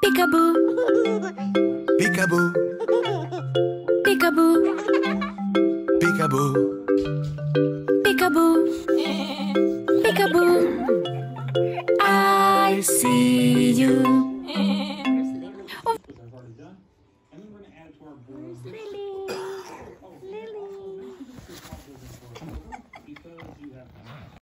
Peekaboo. Peekaboo. Peekaboo. Peekaboo. Peekaboo. Peekaboo. I see you. I've already done. And then we're going to add it to our board.